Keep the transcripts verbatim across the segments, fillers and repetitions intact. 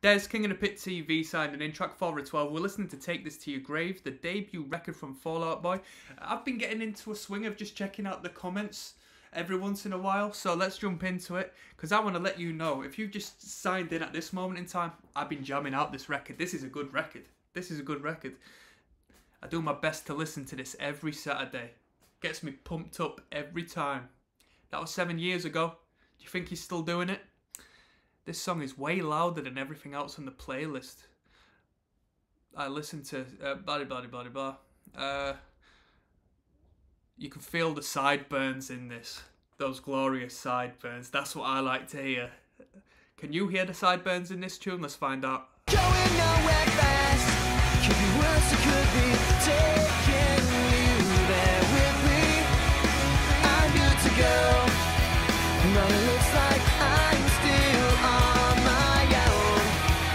Des, King of the Pit T V signing in, track four of twelve. We're listening to Take This to Your Grave, the debut record from Fall Out Boy. I've been getting into a swing of just checking out the comments every once in a while, so let's jump into it, because I want to let you know, if you've just signed in at this moment in time, I've been jamming out this record. This is a good record. This is a good record. I do my best to listen to this every Saturday. Gets me pumped up every time. That was seven years ago. Do you think he's still doing it? This song is way louder than everything else on the playlist. I listen to uh, blah blah blah blah blah. Uh, you can feel the sideburns in this. Those glorious sideburns. That's what I like to hear. Can you hear the sideburns in this tune? Let's find out. Going nowhere fast. Could be worse, it could be taking you there with me. I'm good to go. But it looks like I'm still on my own.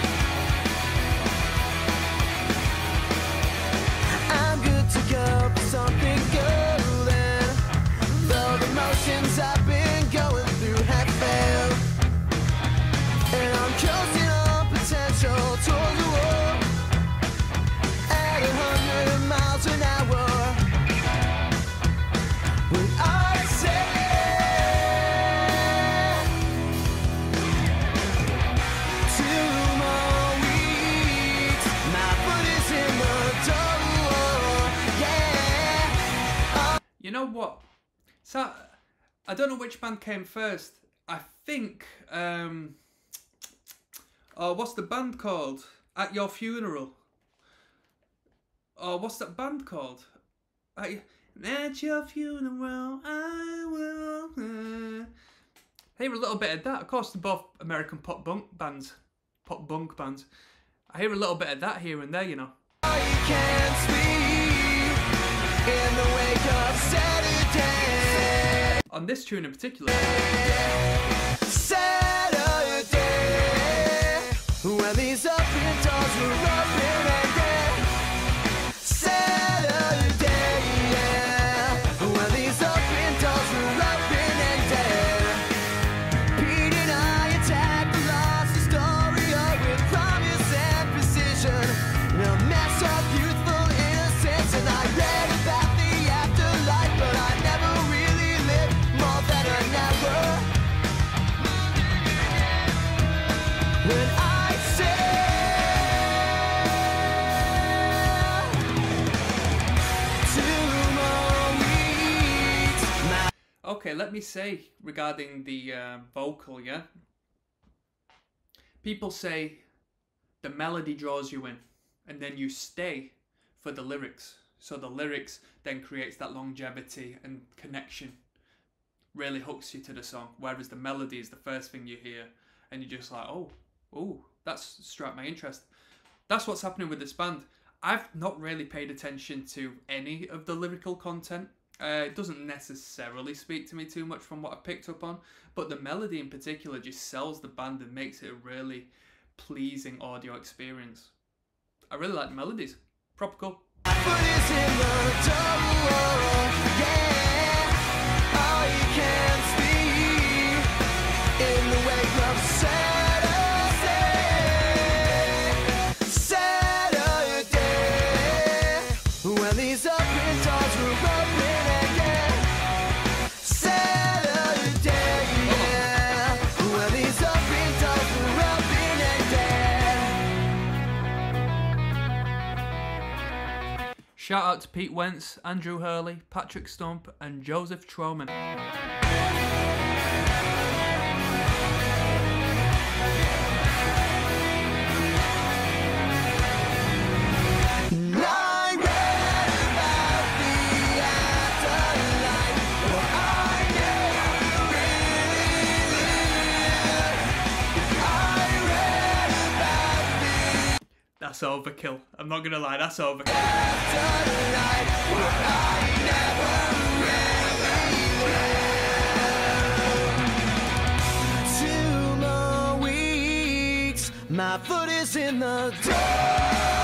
I'm good to go for something golden. Though the motions I've been going through have failed, and I'm coasting on potential towards the wall at a hundred miles an hour. When I say you know what? So I don't know which band came first. I think um oh, what's the band called? At Your Funeral. Oh, what's that band called? At, at Your Funeral, I will. Uh... I hear a little bit of that. Of course, they're both American pop punk bands, pop punk bands. I hear a little bit of that here and there, you know. I can't sleep in the wake of Saturday. On this tune in particular. Saturday, when these open doors were open again. Saturday, yeah, when these open doors were open again. Pete and I attacked the lost Astoria with promise and precision. A mess of youthful innocence, and I read about the afterlife, but I never really lived more than an hour. When I say two more weeks, my Okay, let me say regarding the uh, vocal, yeah? People say the melody draws you in, and then you stay for the lyrics. So the lyrics then creates that longevity and connection. Really hooks you to the song. Whereas the melody is the first thing you hear, and you're just like, oh, oh, that's struck my interest. That's what's happening with this band. I've not really paid attention to any of the lyrical content. Uh, it doesn't necessarily speak to me too much from what I picked up on, but the melody in particular just sells the band and makes it a really pleasing audio experience. I really like the melodies. Proper cool. foot is in the door, yeah. Oh, you can't sleep in the wake of Saturday. Saturday, when these open doors were open again. Saturday, yeah, when these open doors were open again. Shout out to Pete Wentz, Andrew Hurley, Patrick Stump, and Joseph Troman. I read about the afterlife, but I never really lived. I read about the That's overkill. I'm not gonna lie, that's overkill. afterlife, but I never really lived. Two more weeks, my foot is in the door.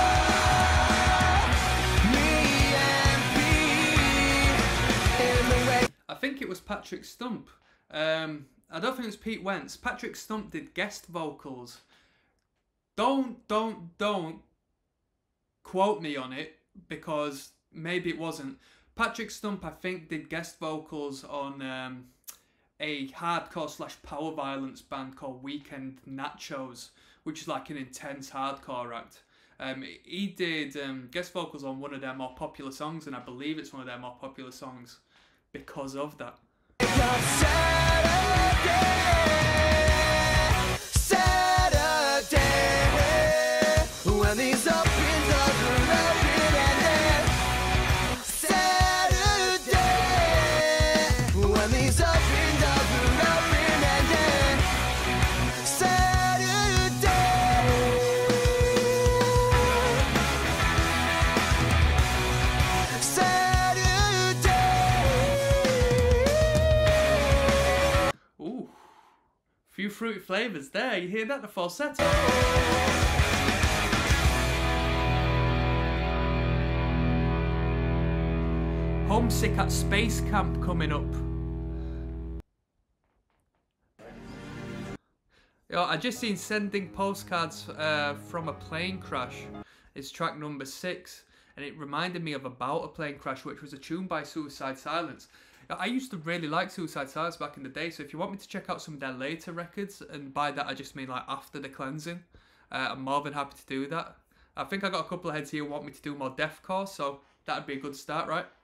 Me and Pete in the way. I think it was Patrick Stump. Um, I don't think it was Pete Wentz. Patrick Stump did guest vocals don't, don't, don't quote me on it, because maybe it wasn't. Patrick Stump, I think, did guest vocals on um, a hardcore slash power violence band called Weekend Nachos, which is like an intense hardcore act. Um, he did um, guest vocals on one of their more popular songs, and I believe it's one of their more popular songs because of that. Saturday, Saturday, when these up windows are open and then Saturday, when these up windows are open and then Saturday, Saturday. Ooh, few fruity flavours there. You hear that? The falsetto. Homesick at Space Camp coming up. Yo, I just seen Sending Postcards uh, from a Plane Crash. It's track number six, and it reminded me of About a Plane Crash, which was a tune by Suicide Silence. I used to really like Suicide Silence back in the day, so if you want me to check out some of their later records, and by that I just mean like after the cleansing, uh, I'm more than happy to do that. I think I got a couple of heads here who want me to do more deathcore, so that'd be a good start, right?